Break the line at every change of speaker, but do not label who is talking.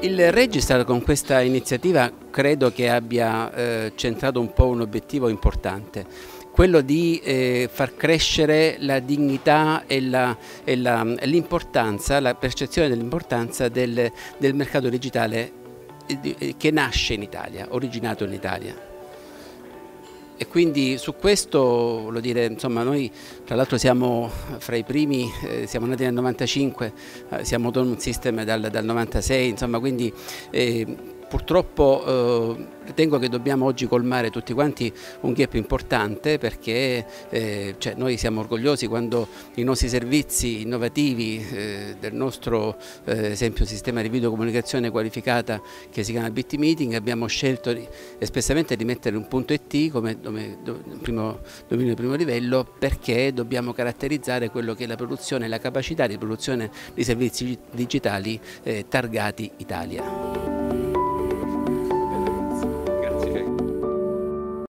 Il Registar con questa iniziativa credo che abbia centrato un po' un obiettivo importante, quello di far crescere la dignità e l'importanza, la percezione dell'importanza del mercato digitale che nasce in Italia, originato in Italia. E quindi su questo, voglio dire, insomma, noi tra l'altro siamo fra i primi, siamo nati nel 95, siamo Autonomous System dal 96, insomma, quindi purtroppo ritengo che dobbiamo oggi colmare tutti quanti un gap importante, perché cioè, noi siamo orgogliosi quando i nostri servizi innovativi del nostro esempio sistema di videocomunicazione qualificata che si chiama BT Meeting, abbiamo scelto espressamente di mettere un punto .it come dominio di primo livello, perché dobbiamo caratterizzare quello che è la produzione, la capacità di produzione di servizi digitali targati Italia.